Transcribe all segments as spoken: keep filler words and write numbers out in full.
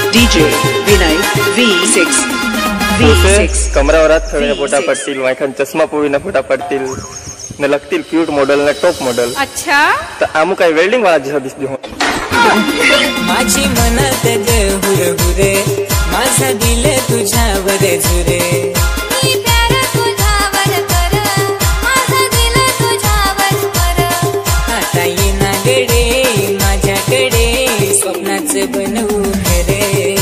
DJ Vinay V six V six कमरावरात थोड्या फोटा पडतील मायखान चष्मा पोवीना फोटा पडतील न लगतील क्यूट मॉडेल न टॉप मॉडेल अच्छा तर आमू काय वेल्डिंग वाला जहा दिसली हो माझी मनात हुर हुरे माझा दिल तुझ्यावर झुरे मी प्यार तुझ्यावर कर माझा दिल तुझ्यावर कर आता ये ना गडे माझ्याकडे स्वप्नाचं बनवू घरे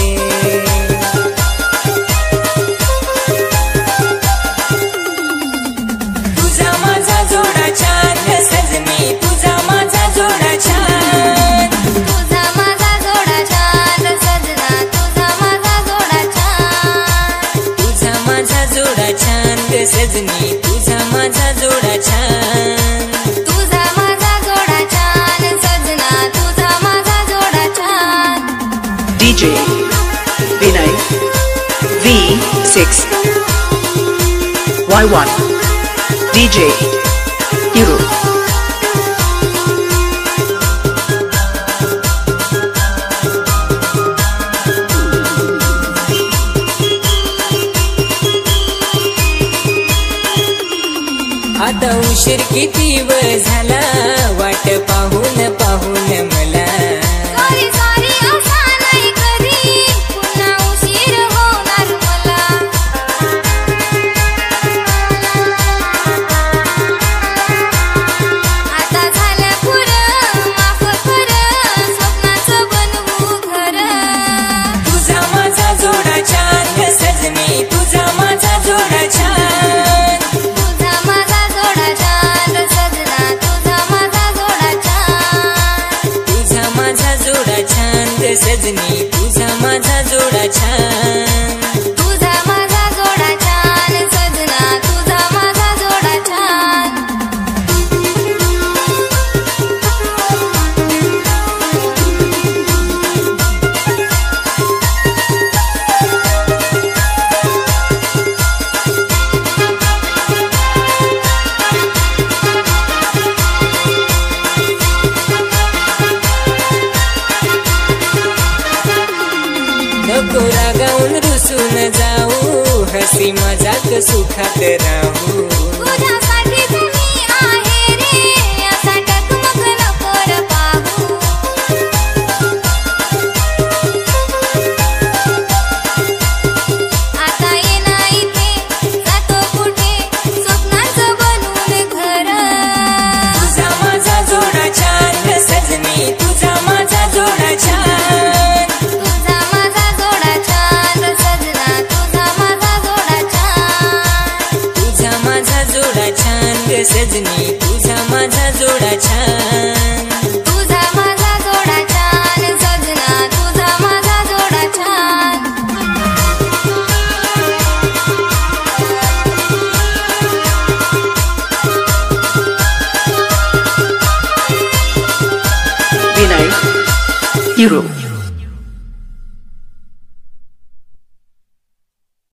तुझा माझा जोडा छान सजनी तुझा माझा जोडा छान तुझा माझा जोडा छान सजना तुझा माझा जोडा छान तुझा माझा जोडा छान सजनी तुझा माझा जोडा छान तुझा माझा जोडा छान सजना तुझा माझा जोडा छान DJ Vinay V six Y one DJ hero आता उशीर किती वेळ झाला वाट पाहून पाहून मला सॉरी सॉरी असा नाही कधी पुन्हा उशीर होणार मला आता झालं पुरं माफ कर स्वप्नाचं बनवू घर तुझा माझा जोडा छान सजनी तुझा माझा जोडा छान तुझा माझा जोडा छान सजना तुझा माझा जोडा छान तुझा माझा जोडा छान सजनी तुझा माझा जोडा छान तुझा माझा जोडा छान सजना तुझा माझा जोडा छान नको रागावून रुसून जाऊ हसी मजाक सुखात राहू तुझ्यासाठीच मी आहे रे असा टकमक नको र पाहू आता ये ना इथे जातो कुठे स्वप्नाचं बनवून घर तुझा माझा जोडा छान सजनी तुझा माझा जोडा छान तुझा माझा जोडा छान सजना तुझा माझा जोडा छान तुझा माझा जोडा छान सजनी तुझा माझा जोडा छान तुझा माझा जोडा छान सजना तुझा माझा जोडा छान विनय हीरो